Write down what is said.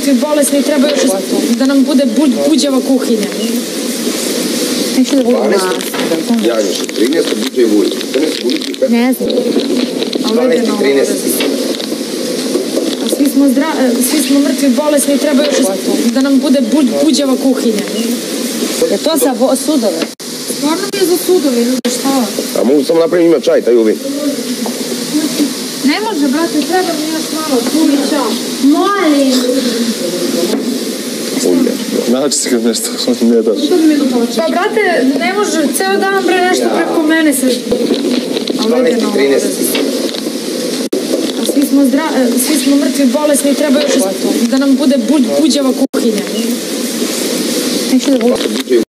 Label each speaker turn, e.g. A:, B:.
A: mrtvi, bolesni, treba još da nam bude buđava kuhinja.
B: Neću da budem na...
C: Janjuša, 13, bude i Vujić. 14 budući i 15.
B: Ne znam.
C: 12 i 13.
A: Svi smo mrtvi, bolesni, treba još da nam bude buđava kuhinja.
B: Je to za sudove?
A: Stvarno mi je za sudove, ljudi, šta?
C: A mogu samo napraviti njima čaj, taj uvi.
A: Ne može, brate, treba mi još malo Tulića.
B: Molim!
D: Naći si kad nešto, ne daš.
A: Pa, brate, ne može, ceo dan, bre, nešto preko mene se...
C: 12 i 13.
A: Svi smo mrtvi, bolesni, treba još da nam bude buđava kuhinja.
B: Neću da budem...